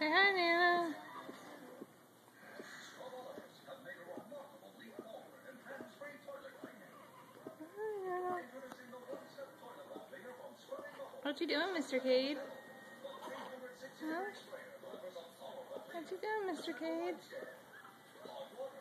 Say hi, Nana. Hi, Nana. What you doing, Mr. Cade? Huh? What you doing, Mr. Cade?